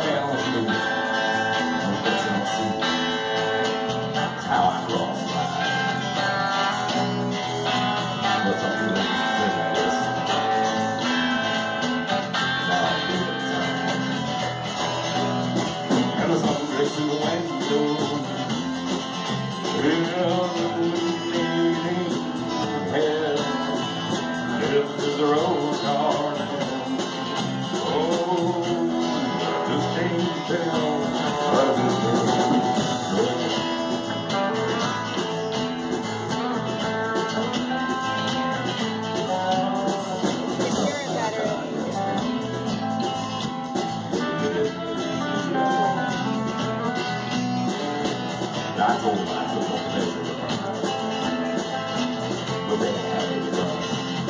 down the street. No question or seat. That's how I cross line. But some people just say this. Now I do the time. And the sun breaks through the window. This is the road car. Oh, just can't tell what this world is. I told him I took no pleasure with her. But they had it done.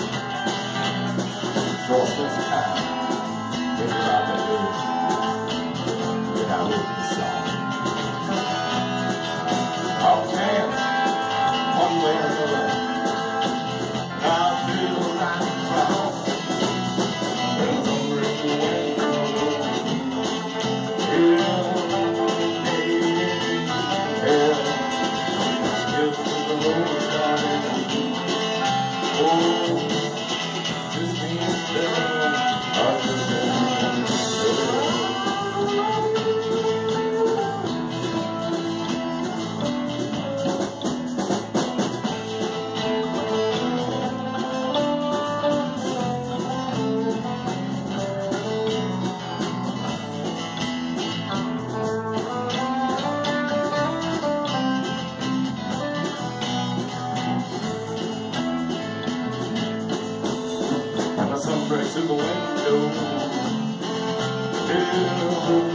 So I spent some time thinking about that village. Then I wrote this song. Oh man, one way or another, I feel like a clown. There's a ring away from the breaks through the window.